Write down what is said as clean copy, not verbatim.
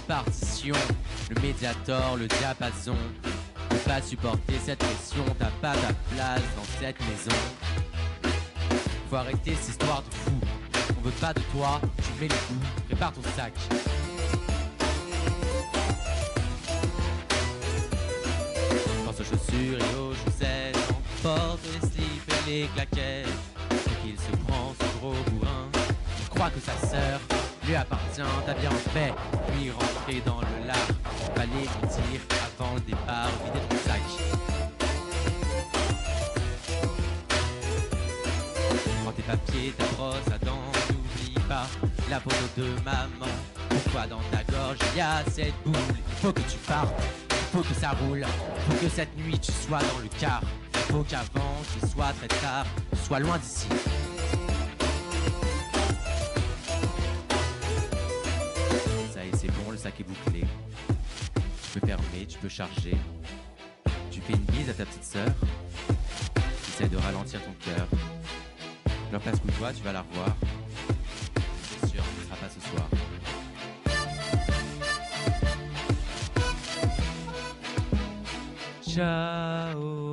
répartition, le médiator, le diapason. Tu peux pas supporter cette pression, t'as pas ta place dans cette maison. Faut arrêter cette histoire de fou. On veut pas de toi, tu mets les coups, prépare ton sac. Pense aux chaussures et aux chaussettes, emporte les slips et les claquettes. C'est qu'il se prend ce gros bourrin. Je crois que sa sœur lui appartient, t'as bien fait, puis rentrer dans le lard. Fallait lui dire avant le départ, vider ton sac. Prends tes papiers, ta brosse à dents, n'oublie pas la photo de maman. Pourquoi dans ta gorge il y a cette boule? Il faut que tu partes, il faut que ça roule. Il faut que cette nuit tu sois dans le car. Il faut qu'avant qu'il soit très tard, tu sois loin d'ici. Ça y est, c'est bon, le sac est bouclé. Tu peux fermer, tu peux charger. Tu fais une bise à ta petite sœur. Tu essaies de ralentir ton cœur. Leur place pour toi, tu vas la revoir. C'est sûr, ce ne sera pas ce soir. Ciao.